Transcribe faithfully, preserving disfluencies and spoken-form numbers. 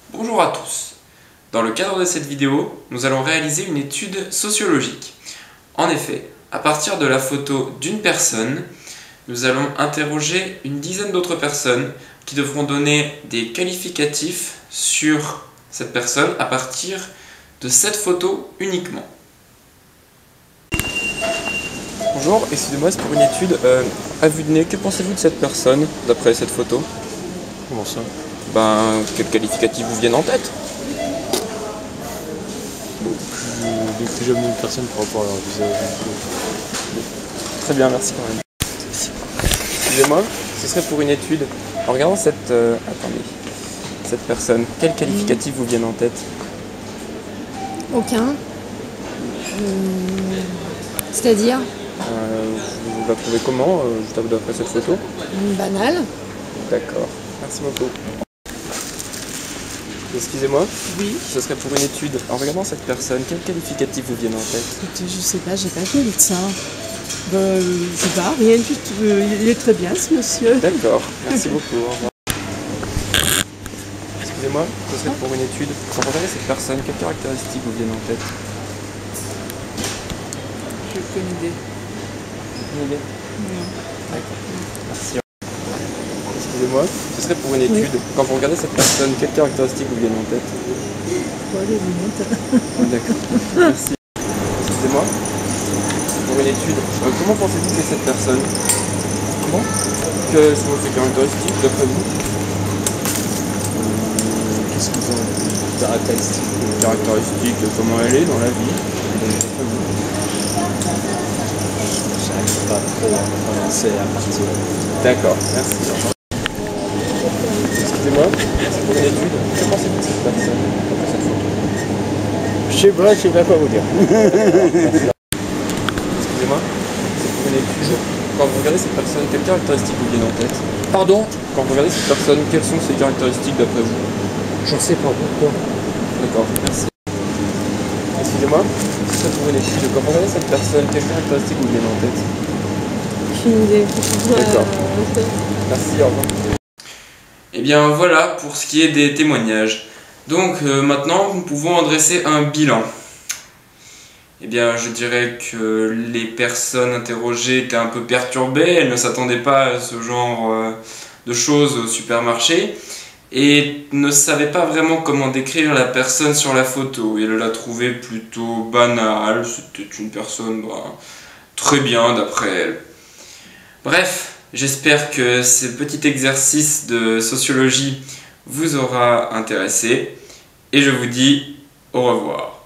Bonjour à tous. Dans le cadre de cette vidéo, nous allons réaliser une étude sociologique. En effet, à partir de la photo d'une personne, nous allons interroger une dizaine d'autres personnes qui devront donner des qualificatifs sur cette personne à partir de cette photo uniquement. Bonjour, excusez-moi, c'est pour une étude euh, à vue de nez. Que pensez-vous de cette personne d'après cette photo? Comment ça? Ben, quels qualificatifs vous viennent en tête? Je décris jamais une personne par rapport à leur visage. Très bien, merci quand même. Excusez-moi, ce serait pour une étude. En regardant cette... Euh, attendez. Cette personne, quels qualificatifs vous viennent en tête? Aucun. Hum, C'est-à-dire euh, Vous la trouvez comment, euh, juste après cette photo? Banal. D'accord, merci beaucoup. Excusez-moi, Oui. ce serait pour une étude. En regardant cette personne, quels qualificatifs vous viennent en tête? Écoutez, je sais pas, j'ai pas vu de ça. Ben, je sais pas, rien du tout. Il est très bien ce monsieur. D'accord, merci beaucoup. Au revoir. Excusez-moi, ce serait pour une étude. Quand vous regardez cette personne, quelles caractéristiques vous viennent en tête? J'ai aucune idée. Une idée? Non. D'accord, merci. Excusez-moi, ce serait pour une étude. Oui. Quand vous regardez cette personne, quelles caractéristiques vous viennent en tête? Bon, les lunettes. D'accord, merci. Excusez-moi, c'est pour une étude. Euh, comment pensez-vous que cette personne? Comment? Quelles sont ses caractéristiques d'après vous? Qu'est-ce que vous en dites? Caractéristiques Caractéristiques, comment elle est dans la vie? J'arrive pas trop à prononcer à partir. D'accord, merci. Excusez-moi, c'est pour une étude. Que pensez-vous de cette personne après cette photo? Je sais pas, je sais pas quoi vous dire. Excusez-moi, c'est pour une étude. Quand vous regardez cette personne, quelles caractéristiques vous viennent en tête? Pardon? Quand vous regardez cette personne, quelles sont ses caractéristiques d'après vous? Je ne sais pas pourquoi. D'accord, merci. Excusez-moi, c'est pour une étude. Quand vous regardez cette personne, quelles caractéristiques vous viennent en tête? Aucune idée. D'accord. Merci, au revoir. Et bien voilà pour ce qui est des témoignages. Donc euh, maintenant, nous pouvons en dresser un bilan. Eh bien, je dirais que les personnes interrogées étaient un peu perturbées, elles ne s'attendaient pas à ce genre euh, de choses au supermarché et ne savaient pas vraiment comment décrire la personne sur la photo. Elles la trouvaient plutôt banale, c'était une personne bah, très bien d'après elles. Bref, j'espère que ce petit exercice de sociologie vous aura intéressé et je vous dis au revoir.